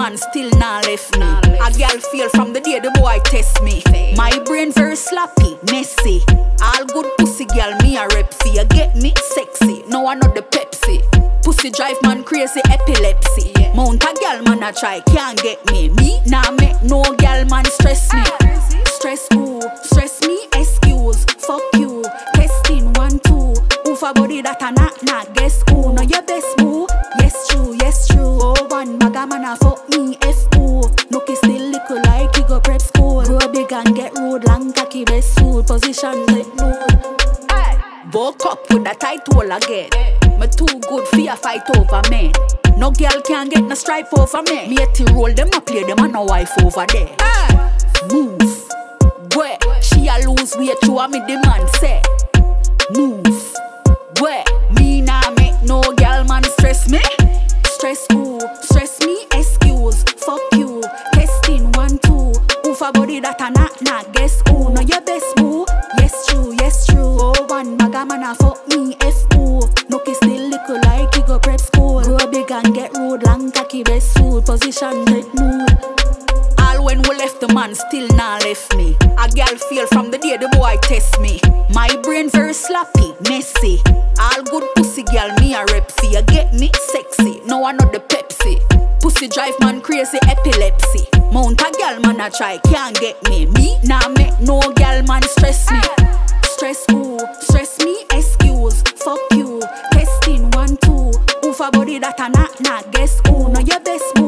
man still nah left me. A girl feel from the day the boy test me. My brain very sloppy, messy. All good pussy girl, me a rep for. You get me? Sexy, no I not the Pepsi. Pussy drive man crazy, epilepsy. Mount a girl man a try, can't get me. Me nah make no girl man stress me. Stress who? Stress me? Excuse, fuck you. Testing 1, 2. Oof a body that a not guess who? Know your best boo? Yes true, yes true. Oh one maga man a fuck me F.O. Nookie still little like he go prep school. Grow big and get rude, long cocky best food. Position let nude. Woke up with a tight hole again. Me too good for a fight over men. No girl can get no stripe over me. Me to roll them a play them and no wife over there. Move, where she a lose weight to a me demand say. Move, where me nah make no girl man stress me. Stress who? Stress me? Excuse, fuck you. Testing 1, 2. Oof a body that a not guess who? Know your best boo? Yes true, yes true. Oh one maga man a fuck me F.O. Nookie still little like he go prep school. Grow big and get rude, long cocky best food. Position let nude. All when we left the man still nah left me. A girl feel from the day the boy test me. My brain very sloppy, messy. All good pussy girl, me a rep for. You get me? Sexy, no I not the Pepsi. Pussy drive man crazy, epilepsy. Mount a girl man a try, can't get me. Me nah make no girl man stress me. Stress who? Stress me? Excuse, fuck you. Testing 1, 2. Oof a body that a not guess who? Know your best boo?